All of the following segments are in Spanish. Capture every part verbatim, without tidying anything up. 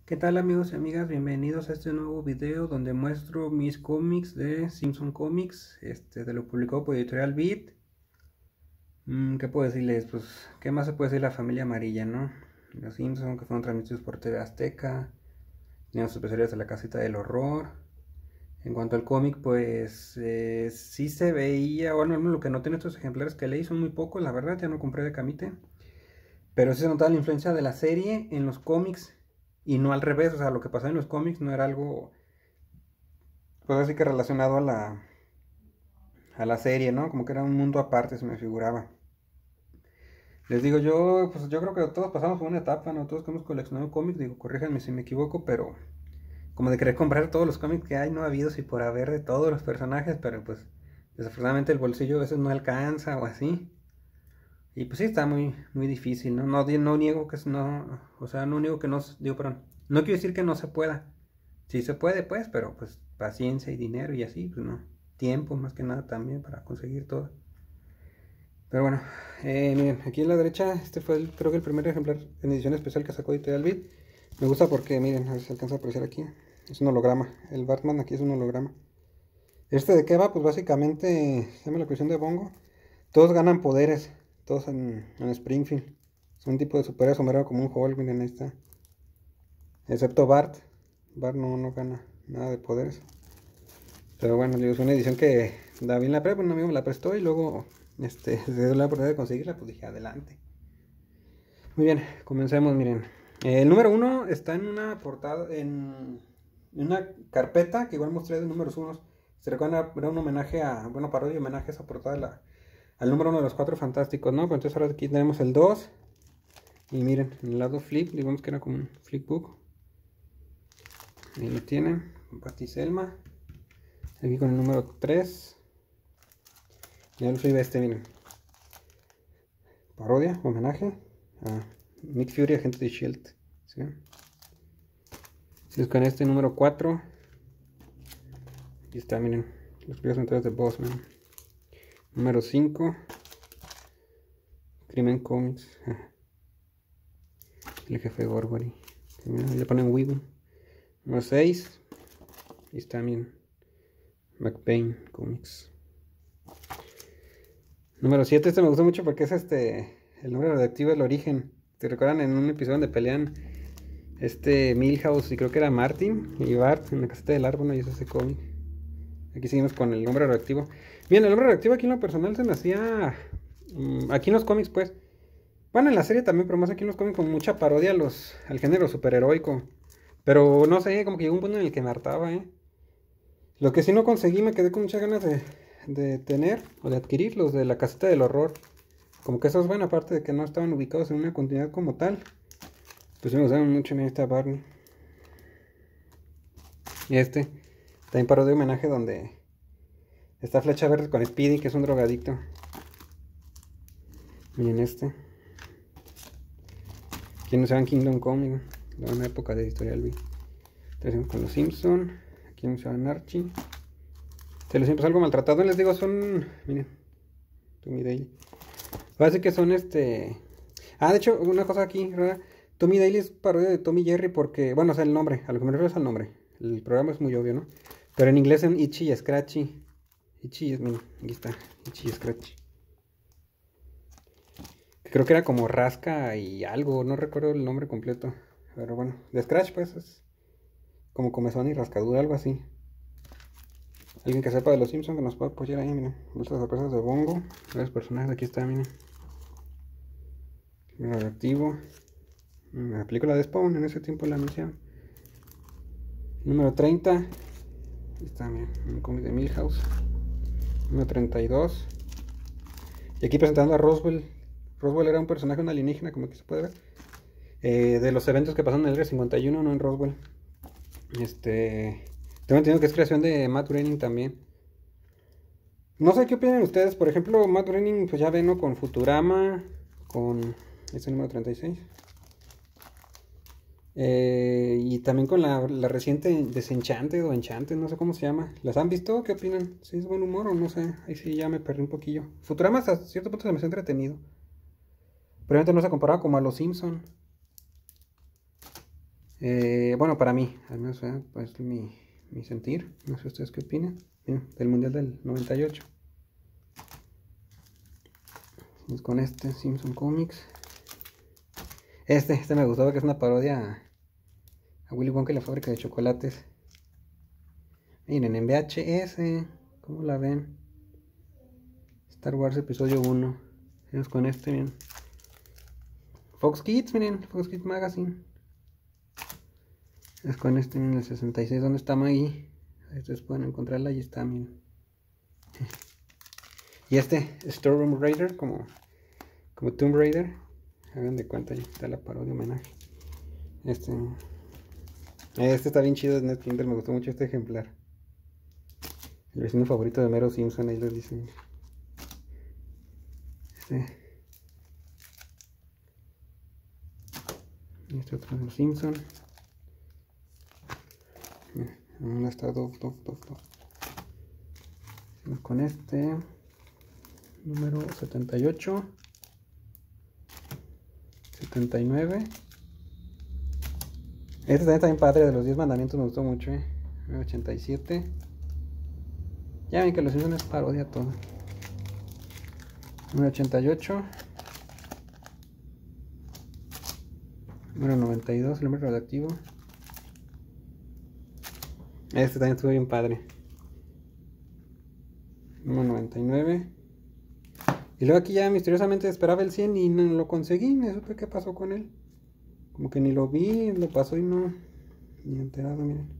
¿Qué tal amigos y amigas? Bienvenidos a este nuevo video donde muestro mis cómics de Simpson Comics, este, de lo publicado por Editorial Beat. Mm, ¿Qué puedo decirles? Pues, ¿qué más se puede decir de la familia amarilla, no? Los Simpson que fueron transmitidos por T V Azteca, tenían sus especiales de la casita del horror. En cuanto al cómic, pues eh, sí se veía, bueno, lo que noté en estos ejemplares que leí son muy pocos, la verdad, ya no compré de Camite. Pero sí se notaba la influencia de la serie en los cómics y no al revés, o sea, lo que pasaba en los cómics no era algo, pues así que relacionado a la, a la serie, ¿no? Como que era un mundo aparte, se me figuraba. Les digo, yo, pues yo creo que todos pasamos por una etapa, ¿no? Todos que hemos coleccionado cómics, digo, corríjanme si me equivoco, pero como de querer comprar todos los cómics que hay, no ha habido si por haber de todos los personajes, pero pues desafortunadamente el bolsillo a veces no alcanza o así. Y pues sí, está muy, muy difícil, ¿no? No, no niego que es no, o sea, no niego que no, digo, perdón, no quiero decir que no se pueda. Sí se puede, pues, pero pues paciencia y dinero y así, pues no. Tiempo más que nada también para conseguir todo. Pero bueno, eh, miren, aquí en la derecha, este fue el, creo que el primer ejemplar en edición especial que sacó Editorial Beat. Me gusta porque, miren, a ver si se alcanza a apreciar aquí. Es un holograma. El Batman aquí es un holograma. Este de qué va, pues básicamente, se llama la cuestión de Bongo. Todos ganan poderes, todos en, en Springfield. Son un tipo de superhéroe sombrero como un Hulk, miren, ahí está. Excepto Bart. Bart no, no gana nada de poderes. Pero bueno, digo, es una edición que David la prepa, un amigo me la prestó y luego este, se dio la oportunidad de conseguirla, pues dije, adelante. Muy bien, comencemos, miren. Eh, el número uno está en una portada, en, en una carpeta que igual mostré de números unos. Se recuerda, era un homenaje a, bueno, parodia y homenaje a esa portada de la, al número uno de los cuatro fantásticos, ¿no? Pero entonces ahora aquí tenemos el dos. Y miren, en el lado flip, digamos que era como un flipbook. Ahí lo tienen, con Patty Selma. Aquí con el número tres. Y el flip este, miren. Parodia, homenaje a Nick Fury, agente de Shield. ¿Sí? Si es con este número cuatro. Aquí está, miren. Los primeros entradas de Bossman. Número cinco. Crimen Comics. El jefe Gorgory. Le ponen Weevil. Número seis. Ahí está, miren. McBain Comics. Número siete. Este me gustó mucho porque es este. El número radioactivo del origen. ¿Te recuerdan en un episodio donde pelean este Milhouse y creo que era Martin y Bart en la caseta del árbol? Y es ese cómic. Aquí seguimos con el nombre radioactivo. Bien, el nombre radioactivo aquí en lo personal se me hacía. Um, aquí en los cómics, pues. Bueno, en la serie también, pero más aquí en los cómics con mucha parodia a los, al género superheroico. Pero no sé, como que llegó un punto en el que me hartaba, ¿eh? Lo que sí no conseguí, me quedé con muchas ganas de, de tener o de adquirir los de la caseta del horror. Como que esos, bueno, aparte de que no estaban ubicados en una continuidad como tal, pues me gustaron mucho en esta Barney. Y este, también parodia de homenaje donde está Flecha Verde con Speedy, que es un drogadicto. Miren este. Quienes saben Kingdom Come, de una época de Editorial B. Tenemos con los Simpson. Aquí nos saben Archie. Se los siempre algo maltratado. Les digo, son. Miren. Tommy Daly. Parece que son este. Ah, de hecho, una cosa aquí rara. Tommy Daly es parodia de Tommy Jerry porque. Bueno, o sea, el nombre. A lo que me refiero es al nombre. El programa es muy obvio, ¿no? Pero en inglés son Itchy y Scratchy. Itchy es. Miren, aquí está. Itchy y Scratchy. Creo que era como Rasca y algo. No recuerdo el nombre completo. Pero bueno. De Scratch, pues es. Como comezón y rascadura, algo así. Alguien que sepa de los Simpsons que nos pueda apoyar ahí, miren. Bolsas sorpresas de Bongo. Varios personajes, aquí está, miren. Radioactivo. La película de Spawn, en ese tiempo la anunciaron. Número treinta. Aquí está, miren. Un cómic de Milhouse. Número treinta y dos. Y aquí presentando a Roswell. Roswell era un personaje, un alienígena, como aquí se puede ver. Eh, de los eventos que pasaron en el Área cincuenta y uno, no en Roswell. Este. Tengo entendido que es creación de Matt Groening también. No sé qué opinan ustedes. Por ejemplo, Matt Groening, pues ya ven, ¿no? Con Futurama. Con este número treinta y seis. Eh, y también con la, la reciente Desenchanted o Enchanted, no sé cómo se llama. ¿Las han visto? ¿Qué opinan? ¿Si es buen humor o no sé? Ahí sí ya me perdí un poquillo. Futurama hasta cierto punto se me hace entretenido. Probablemente no se comparaba como a los Simpson. Eh, bueno, para mí, al menos eh, pues mi, mi sentir. No sé ustedes qué opinan. Miren, del Mundial del noventa y ocho. Vamos con este Simpson Comics. Este, este me gustó porque es una parodia a, a Willy Wonka y la fábrica de chocolates. Miren, en V H S, ¿cómo la ven? Star Wars Episodio uno. Vamos con este, miren. Fox Kids, miren, Fox Kids Magazine. Es con este, miren, el sesenta y seis, ¿dónde está Maggie? Ahí ustedes pueden encontrarla, ahí está, miren. Y este, Storeroom Raider, como, como Tomb Raider. Hagan de cuenta, ahí está la parodia homenaje. Este, este está bien chido, es Ned Kinder, me gustó mucho este ejemplar. El vecino favorito de Mero Simpson, ahí lo dicen. Este. Y este otro de los Simpson. ¿Dónde está Dove, Dove, Dove, Dove? Vamos con este. Número setenta y ocho. setenta y nueve. Este también está bien padre, de los diez mandamientos me gustó mucho, eh. ochenta y siete. Ya ven que los Simpsons es parodia todo. Número ochenta y ocho. Número noventa y dos, el número radioactivo. Este también estuvo bien padre. Número noventa y nueve. Y luego aquí ya misteriosamente esperaba el cien y no lo conseguí. No supe qué pasó con él. Como que ni lo vi, lo pasó y no. Ni enterado, miren.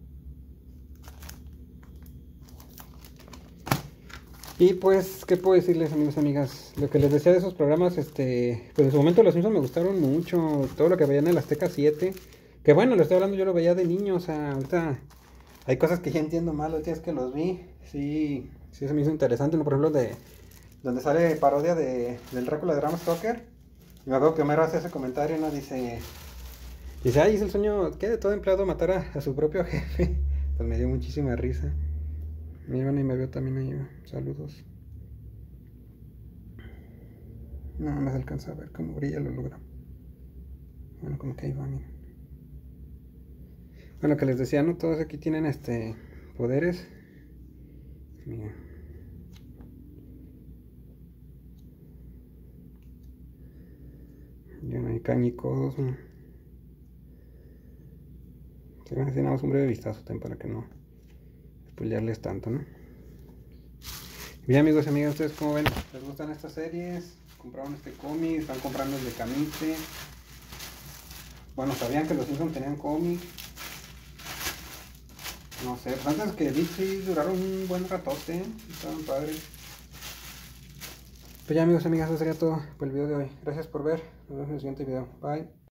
Y pues, ¿qué puedo decirles, amigos y amigas? Lo que les decía de esos programas, este, pues en su momento los Simpsons me gustaron mucho. Todo lo que veían en el Azteca siete. Que bueno, lo estoy hablando, yo lo veía de niño. O sea, ahorita hay cosas que ya entiendo mal los días que los vi. Sí, sí se me hizo interesante. ¿No? Por ejemplo, de donde sale parodia de, del Drácula de Bram Stoker. Y me acuerdo que Homero hace ese comentario, ¿no? Dice, dice, ay, es el sueño, ¿qué? De todo empleado matar a, a su propio jefe. Pues me dio muchísima risa. Mi hermana y me vio también ahí. Saludos. No, no se alcanza a ver cómo brilla el holograma. Bueno, como que ahí va, miren. Bueno, que les decía, ¿no? Todos aquí tienen este poderes. Miren. Ya no hay cañicos, ¿no? Se van a hacer nada más un breve vistazo también para que no spoilearles tanto, ¿no? Bien, amigos y amigas, ¿ustedes cómo ven? ¿Les gustan estas series? ¿Compraron este cómic? ¿Están comprando el de Camite? Bueno, ¿sabían que los Simpsons tenían cómic? No sé, pues antes que Beat sí duraron un buen ratote, ¿eh? Estaban padres. Pues ya, amigos y amigas, eso sería todo por el video de hoy. Gracias por ver, nos vemos en el siguiente video. Bye.